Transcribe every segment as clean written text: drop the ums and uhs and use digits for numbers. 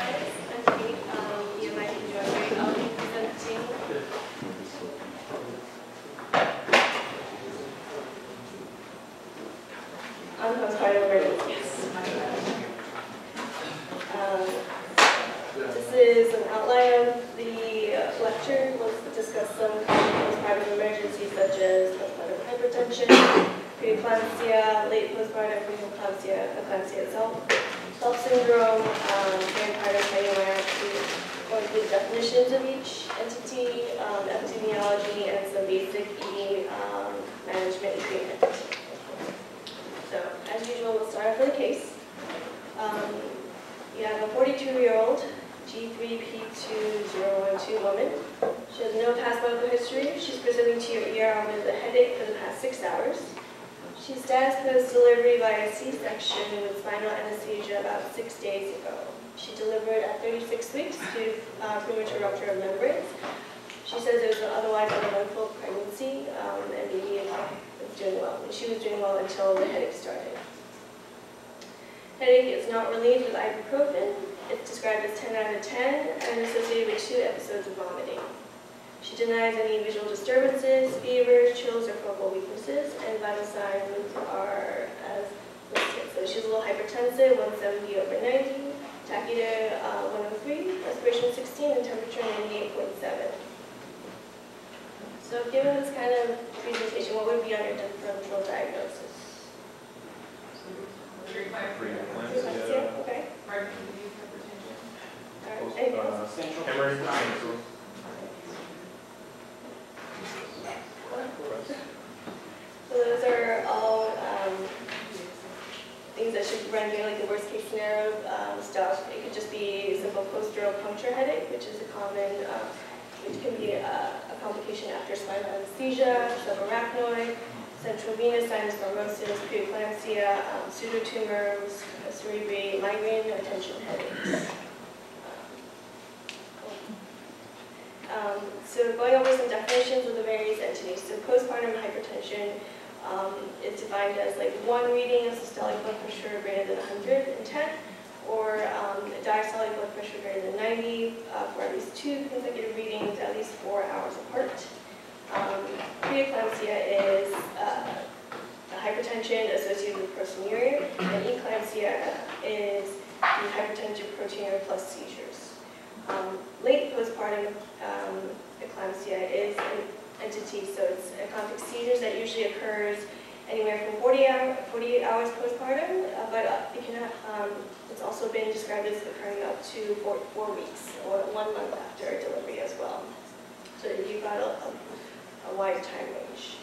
guys. I'm Kate. You might enjoy very I'll be presenting. On postpartum emergencies. This is an outline of the lecture. We'll discuss some common postpartum emergencies such as postpartum hypertension, preeclampsia, late postpartum preeclampsia, eclampsia itself, self-syndrome, peripartum cardiomyopathy, going through the definitions of each entity, epidemiology, and some basic ED management and treatment. So, as usual, we'll start off with a case. You have a 42-year-old G3P2012 woman. She has no past medical history. She's presenting to your ER with a headache for the past 6 hours. She status post-delivery via C-section with spinal anesthesia about 6 days ago. She delivered at 36 weeks due to premature rupture of membranes. She says it was otherwise an uneventful pregnancy, and baby was doing well. And she was doing well until the headache started. Headache is not relieved with ibuprofen. It's described as 10 out of 10 and associated with 2 episodes of vomiting. She denies any visual disturbances, fevers, chills, or focal weaknesses, and vital signs are as listed. So she's a little hypertensive, 170/90, tachycardia 103, respiration 16, and temperature 98.7. So given this kind of presentation, what would be on your differential diagnosis? Preeclampsia. Okay. Anything else? Emergencies. So those are all things that should run you like the worst case scenario stuff. It could just be simple post-dural puncture headache, which is a common, which can be a complication after spinal anesthesia, subarachnoid, central venous sinus thrombosis, preeclampsia, pseudotumors, cerebri, migraine, or tension headaches. So going over some definitions of the various entities. So postpartum hypertension is defined as like one reading of systolic blood pressure greater than 110, or diastolic blood pressure greater than 90 for at least 2 consecutive readings at least 4 hours apart. Preeclampsia is hypertension associated with proteinuria, and eclampsia is the hypertensive proteinuria plus seizures. Late postpartum eclampsia is an entity, so it's eclamptic seizures that usually occurs anywhere from 48 hours postpartum, but it can, it's also been described as occurring up to 4 weeks or 1 month after delivery as well. So you've got a wide time range.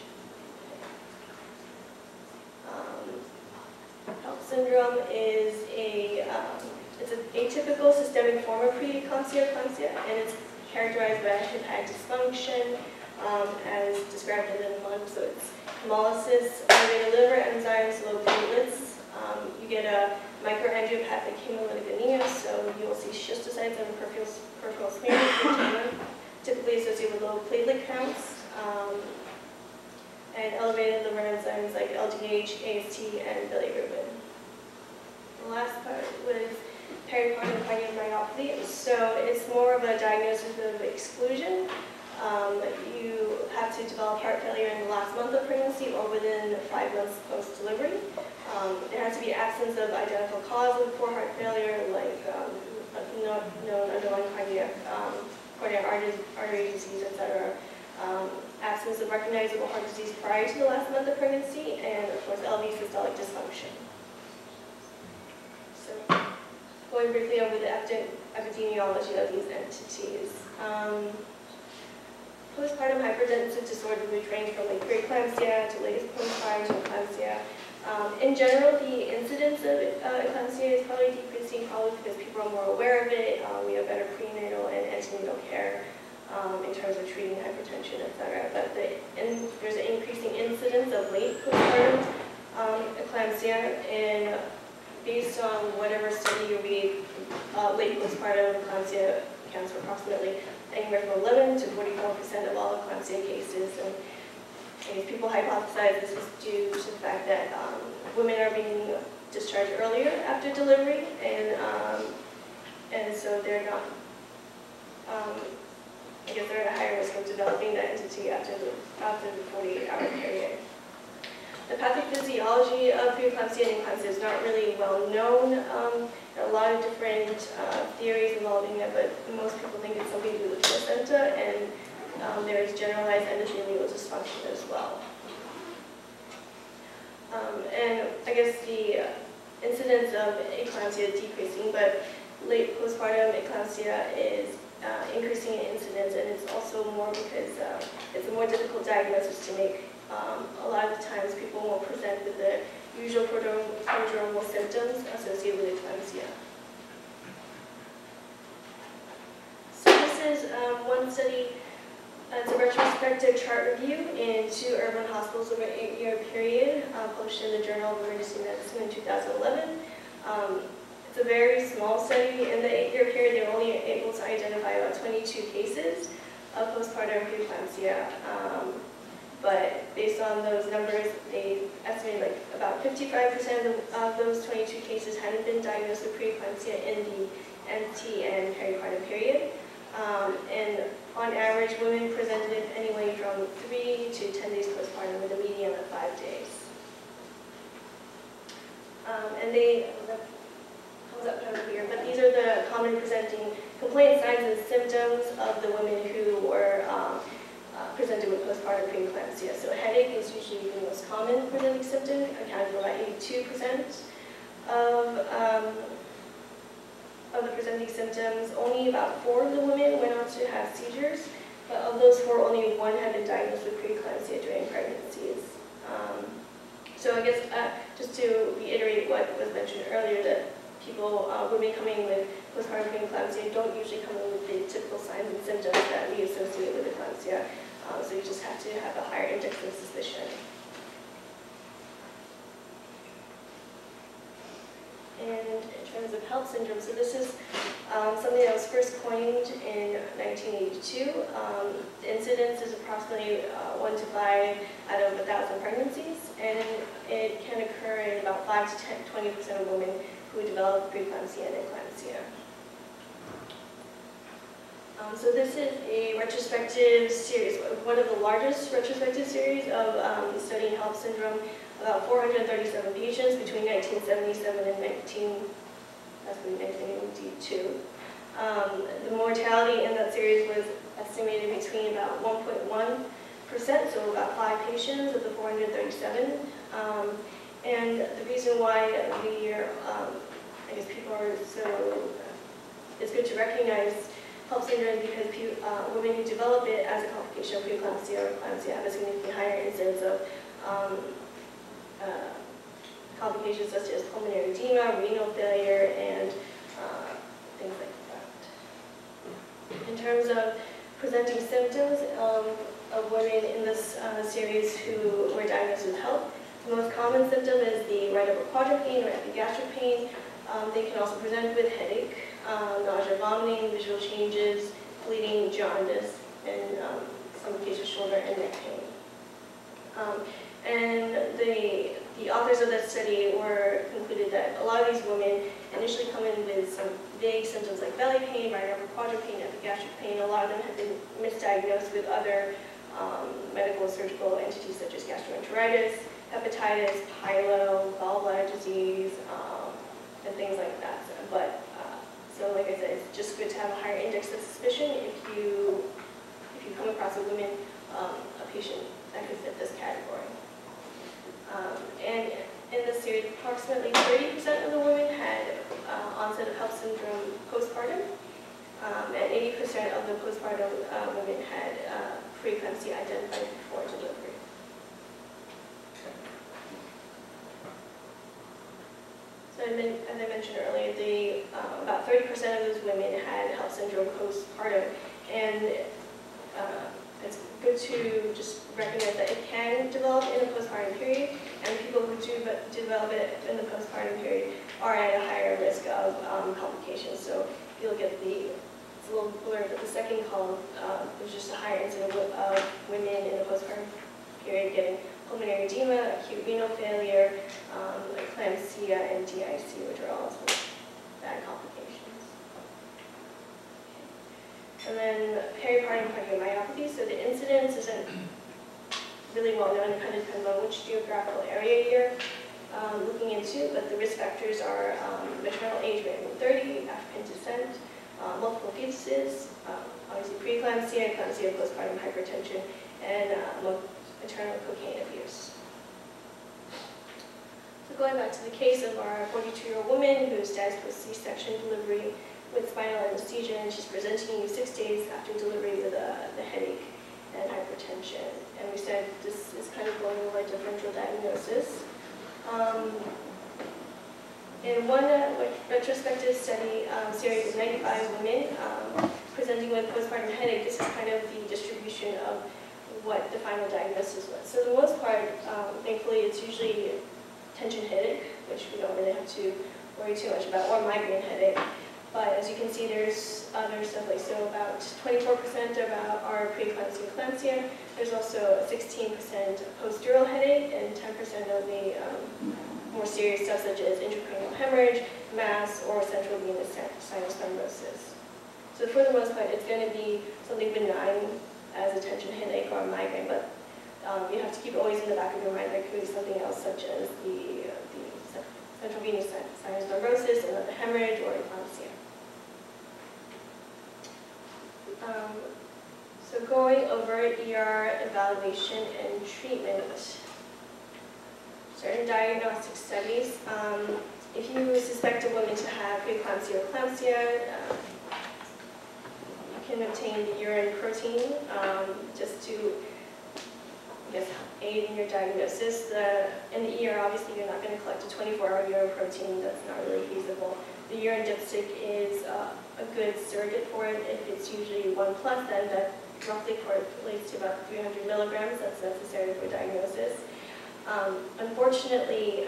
HELLP syndrome is it's an atypical systemic form of preeclampsia, and it's characterized by hepatic dysfunction, as described in the month. So it's hemolysis, elevated liver enzymes, low platelets. You get a microangiopathic hemolytic anemia, so you will see schistocytes and peripheral smears, typically associated with low platelet counts, and elevated liver enzymes like LDH, AST, and bilirubin. The last part was peripartum cardiomyopathy. So it's more of a diagnosis of exclusion. You have to develop heart failure in the last month of pregnancy or within 5 months post-delivery. There has to be absence of identical cause of poor heart failure, like known underlying cardiac artery disease, etc. Absence of recognizable heart disease prior to the last month of pregnancy, and of course LV systolic dysfunction. So, going briefly over the epidemiology of these entities. Postpartum hypertensive disorder which range from like preeclampsia to latest postpartum eclampsia. In general, the incidence of eclampsia is probably decreasing, probably because people are more aware of it. We have better prenatal and antenatal care in terms of treating hypertension, etc. But there's an increasing incidence of late postpartum eclampsia, and based on whatever study you read, late postpartum eclampsia accounts for approximately anywhere from 11 to 44% of all eclampsia cases. And I guess people hypothesize this is due to the fact that women are being discharged earlier after delivery, and and so they're not, I guess they're at a higher risk of developing that entity after the 48-hour period. The pathophysiology of preeclampsia and eclampsia is not really well known. There are a lot of different theories involving it, but most people think it's something to do with the placenta, and there is generalized endothelial dysfunction as well. And I guess the incidence of eclampsia is decreasing, but late postpartum eclampsia is increasing in incidence, and it's also more because it's a more difficult diagnosis to make. A lot of the times people won't present with the usual prodromal symptoms associated with eclampsia. So this is one study. It's a retrospective chart review in 2 urban hospitals over an 8-year period, published in the Journal of Emergency Medicine in 2011. It's a very small study. In the 8-year period, they were only able to identify about 22 cases of postpartum preeclampsia. But based on those numbers, they estimated like about 55% of those 22 cases hadn't been diagnosed with preeclampsia in the NT and peripartum period. And on average, women presented anywhere from 3 to 10 days postpartum with a median of 5 days. And they comes up over here, but these are the common presenting complaint signs and symptoms of the women who were presented with postpartum preeclampsia. So headache is usually the most common presenting symptom, accounting for about 82% of the presenting symptoms. Only about 4 of the women went on to have seizures, but of those 4, only 1 had been diagnosed with preeclampsia during pregnancies. So I guess just to reiterate what was mentioned earlier, that women coming with postpartum preeclampsia don't usually come in with the typical signs and symptoms that we associate with eclampsia. So you just have to have a higher index of suspicion. And in terms of HELLP syndrome, so this is something that was first coined in 1982. The incidence is approximately 1 to 5 out of 1,000 pregnancies, and it can occur in about 5 to 20% of women who develop preeclampsia and eclampsia. So this is a retrospective series, one of the largest retrospective series of studying HELLP syndrome. About 437 patients between 1977 and 1992. The mortality in that series was estimated between about 1.1%, so about 5 patients of the 437. And the reason why we are, I guess people are so, it's good to recognize HELLP syndrome because women who develop it as a complication of preeclampsia or eclampsia have a significantly higher incidence of complications such as pulmonary edema, renal failure, and things like that. In terms of presenting symptoms of women in this series who were diagnosed with HELLP, the most common symptom is the right upper quadrant pain or epigastric pain. They can also present with headache, nausea, vomiting, visual changes, bleeding, jaundice, and some cases shoulder and neck pain. And the authors of that study concluded that a lot of these women initially come in with some vague symptoms like belly pain, right upper quadrant pain, epigastric pain. A lot of them have been misdiagnosed with other medical and surgical entities such as gastroenteritis, hepatitis, pyelo, gallbladder disease, and things like that. But so, like I said, it's just good to have a higher index of suspicion if you come across a patient that could fit this category. And in this series, approximately 30% of the women had onset of HELLP syndrome postpartum, and 80% of the postpartum women had preeclampsia identified before delivery. So as I mentioned earlier, about 30% of those women had HELLP syndrome postpartum, and it's good to just recognize that it can develop in the postpartum period, and people who do develop it in the postpartum period are at a higher risk of complications. So if you look at it's a little blurred, but the second column, there's just a higher incidence of women in the postpartum period getting pulmonary edema, acute renal failure, eclampsia, and DIC, which are also bad complications. And then peripartum cardiomyopathy. So the incidence isn't really well known. It kind of depends on which geographical area you're looking into, but the risk factors are maternal age greater than 30, African descent, multiple fetuses, obviously preeclampsia, eclampsia, postpartum hypertension, and maternal cocaine abuse. So going back to the case of our 42-year-old woman who's diagnosed with C-section delivery with spinal anesthesia, and she's presenting you 6 days after delivery with the headache and hypertension. And we said this is kind of going over a differential diagnosis. In one retrospective study, series of 95 women presenting with postpartum headache, this is kind of the distribution of what the final diagnosis was. So for the most part, thankfully, it's usually tension headache, which we don't really have to worry too much about, or migraine headache. But as you can see, there's other stuff like, so about 24% are preeclampsia, eclampsia. There's also 16% post-dural headache and 10% of the more serious stuff such as intracranial hemorrhage, mass, or central venous sinus thrombosis. So for the most part, it's going to be something benign as a tension headache or a migraine, but you have to keep always in the back of your mind there could be something else such as the central venous sinus thrombosis, another hemorrhage, or eclampsia. So going over ER evaluation and treatment. Certain diagnostic studies. If you suspect a woman to have preeclampsia or eclampsia, you can obtain the urine protein just to, I guess, aid in your diagnosis. In the ER, obviously, you're not going to collect a 24-hour urine protein. That's not really feasible. The urine dipstick is a good surrogate for it. If it's usually 1+, then that roughly correlates to about 300 milligrams. That's necessary for diagnosis. Unfortunately,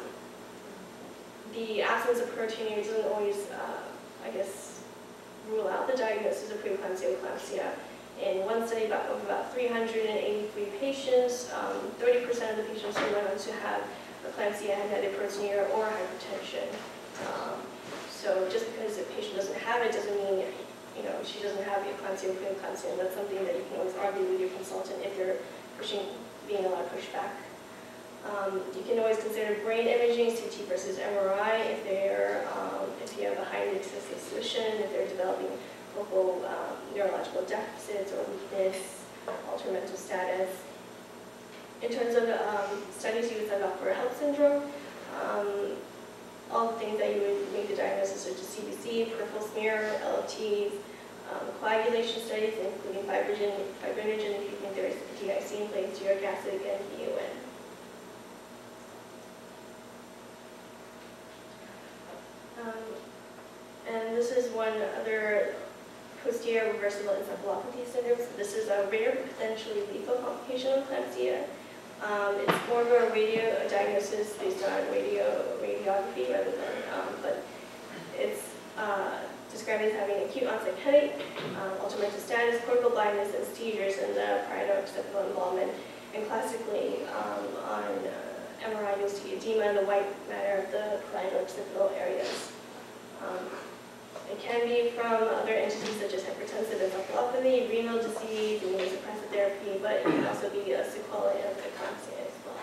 the absence of proteinuria doesn't always, I guess, rule out the diagnosis of preeclampsia or eclampsia. In one study of about 383 patients, 30% of the patients who went on to have eclampsia had either proteinuria or hypertension. So just because a patient doesn't have it doesn't mean, she doesn't have eclampsia or preeclampsia, and that's something that you can always argue with your consultant if you're being allowed to push back. You can always consider brain imaging, CT versus MRI, if you have a high index of dissolution, if they're developing local neurological deficits or weakness, altered mental status. In terms of studies, you would send off for a HELLP syndrome. All the things that you would make the diagnosis, such as CBC, peripheral smear, LFTs, coagulation studies, including fibrinogen, if you think there is DIC in place, uric acid, and PUN. And this is one other posterior reversible encephalopathy syndrome. So this is a rare but potentially lethal complication of eclampsia. It's more of a diagnosis based on radiography rather than, but it's described as having acute onset headache, altered mental status, cortical blindness, and seizures in the parieto-occipital involvement. And classically, on MRI, you'll see edema in the white matter of the parieto-occipital areas. It can be from other entities such as hypertensive encephalopathy, renal disease, immunosuppressive therapy, but it can also be a sequelae of eclampsia as well.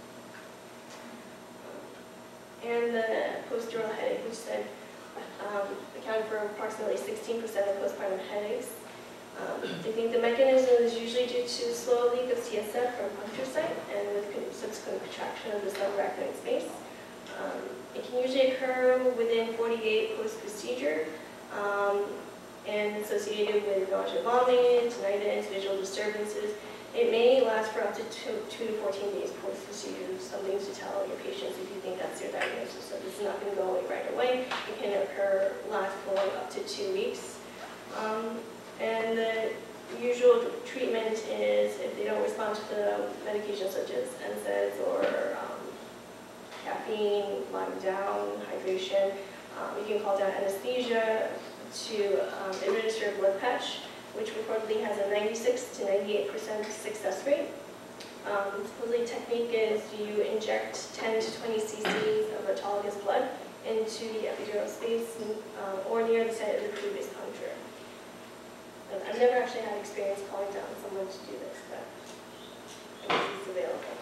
And the post-dural headache, which said accounted for approximately 16% of postpartum headaches. They think the mechanism is usually due to slow leak of CSF from puncture site and with subsequent contraction of the subarachnoid space. It can usually occur within 48 post-procedure and associated with nausea, vomiting, tinnitus, visual disturbances. It may last for up to 2 to 14 days post-procedure. Something to tell your patients if you think that's your diagnosis. So this is not going to go away right away. It can last for up to 2 weeks. And the usual treatment is if they don't respond to the medications such as NSAIDs or caffeine, lying down, hydration. You can call down anesthesia to administer a blood patch, which reportedly has a 96 to 98% success rate. Supposedly technique is you inject 10 to 20 cc's of autologous blood into the epidural space or near the site of the previous puncture. I've never actually had experience calling down someone to do this, but I guess it's available.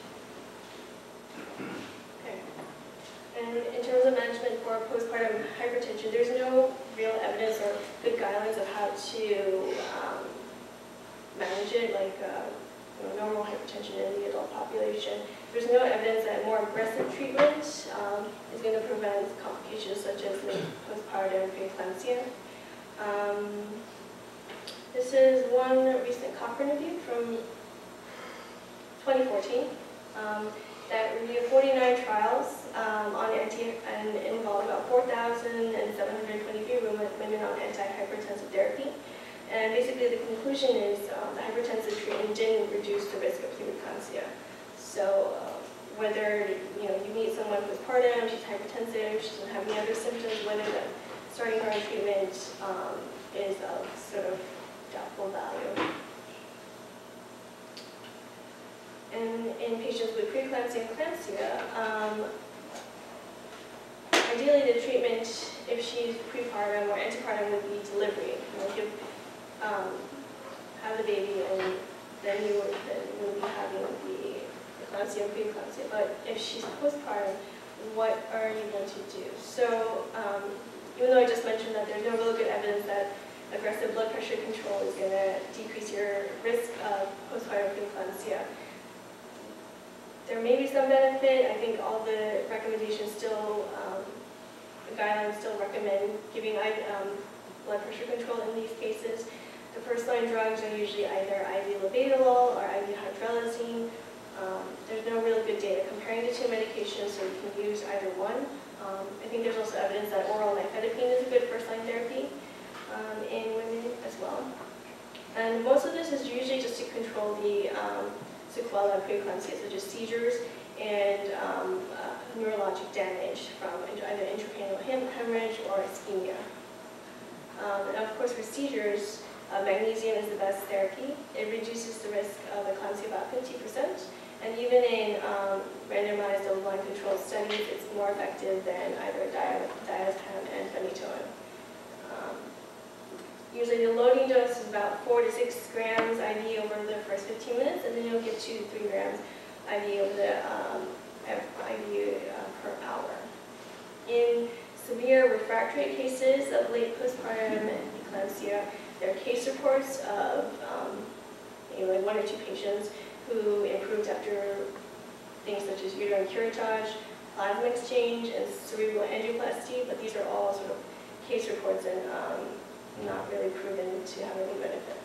Okay. And in terms of management for postpartum hypertension, there's no real evidence or good guidelines of how to manage it, like normal hypertension in the adult population. There's no evidence that more aggressive treatment is going to prevent complications such as postpartum preeclampsia. This is one recent Cochrane review from 2014 that reviewed 49 trials and involved about 4,723 women on antihypertensive therapy. And basically the conclusion is the hypertensive treatment didn't reduce the risk of preeclampsia. So whether you meet someone postpartum, she's hypertensive, she doesn't have any other symptoms, whether starting her on treatment is of sort of doubtful value. And in patients with preeclampsia and eclampsia, ideally the treatment, if she's prepartum or antepartum, would be delivery. Have the baby, and then you will be having the eclampsia and preeclampsia. But if she's postpartum, what are you going to do? So even though I just mentioned that there's no real good evidence that aggressive blood pressure control is going to decrease your risk of postpartum preeclampsia, there may be some benefit. I think all the recommendations still, the guidelines still recommend giving blood pressure control in these cases. The first-line drugs are usually either IV labetalol or IV hydralazine. There's no real good data comparing the two medications, so you can use either one. I think there's also evidence that oral nifedipine is a good first-line therapy in women as well. And most of this is usually just to control the sequelae of preeclampsia, such as seizures and neurologic damage from either intracranial hemorrhage or ischemia. And of course, for seizures, magnesium is the best therapy. It reduces the risk of eclampsia about 50%, and even in randomized double-blind controlled studies, it's more effective than either diazepam and phenytoin. Usually the loading dose is about 4 to 6 grams IV over the first 15 minutes, and then you'll get 2 to 3 grams IV over the IV per hour. In severe refractory cases of late postpartum eclampsia, there are case reports of like 1 or 2 patients who improved after things such as uterine curettage, plasma exchange, and cerebral angioplasty, but these are all sort of case reports and not really proven to have any benefit.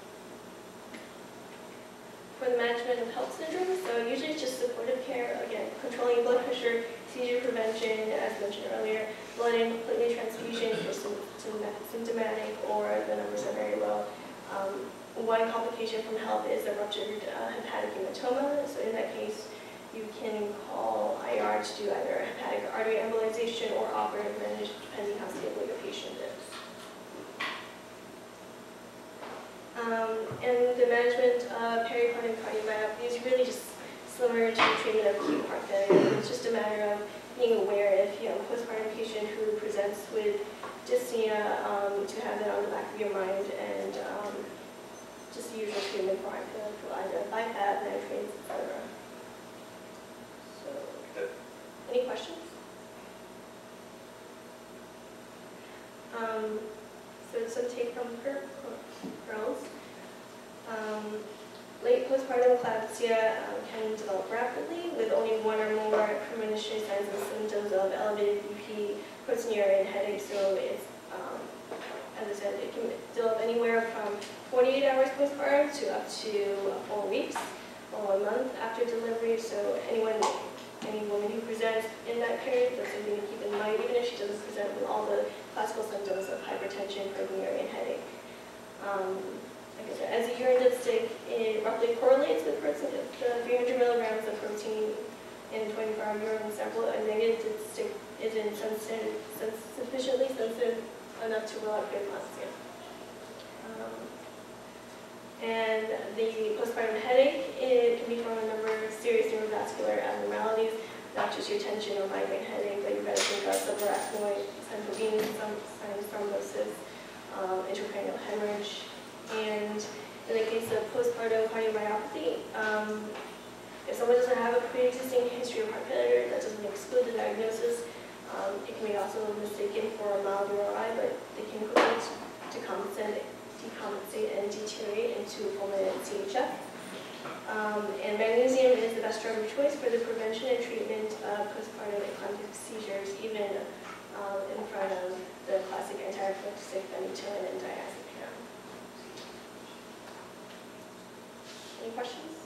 For the management of HELLP syndrome, so usually it's just supportive care, again, controlling blood pressure, seizure prevention, as mentioned earlier, blood and platelet transfusion for symptomatic or the numbers are very low. One complication from HELLP is a ruptured hepatic hematoma, so in that case, you can call IR to do either hepatic artery embolization or operative management, depending how stable your patient is. And the management of peripartum cardiomyopathy is really just similar to the treatment of acute heart failure. It's just a matter of being aware if you have a postpartum patient who presents with dyspnea, to have that on the back of your mind, and just the usual treatment for heart failure, for either BiPAP, nitrates, etc. So, any questions? So some take-home girls. Late postpartum eclampsia can develop rapidly with only 1 or more premonition signs and symptoms of elevated BP, proteinuria, and headache. So it's, as I said, it can develop anywhere from 48 hours postpartum to up to 4 weeks or 1 month after delivery. So any woman who presents in that period, that's something to keep in mind, even if she doesn't present with all the classical symptoms of hypertension, proteinuria, and headache. Like I said, as a urine dipstick, it roughly correlates with the 300 milligrams of protein in a 24-hour urine sample. A negative dipstick isn't sufficiently sensitive enough to rule out preeclampsia. And the postpartum headache, it can be from a number of serious neurovascular abnormalities, not just your tension or migraine headache, but you better think of subarachnoid, central venous sinus thrombosis, intracranial hemorrhage, postpartum cardiomyopathy. If someone doesn't have a pre-existing history of heart failure, that doesn't exclude the diagnosis. It can be also mistaken for a mild URI, but they can quickly decompensate and deteriorate into fulminant CHF. And magnesium is the best drug of choice for the prevention and treatment of postpartum eclamptic seizures, even in front of the classic anti-epileptic phenytoin and diazepam. Any questions?